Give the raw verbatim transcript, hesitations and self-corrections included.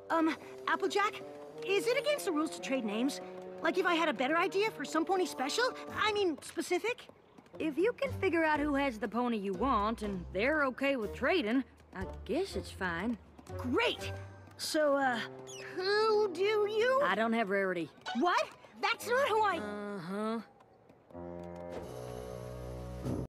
Um, Applejack, is it against the rules to trade names? Like if I had a better idea for some pony special? I mean, specific? If you can figure out who has the pony you want, and they're okay with trading, I guess it's fine. Great! So, uh, who do you... I don't have Rarity. What? That's not who I... Uh-huh.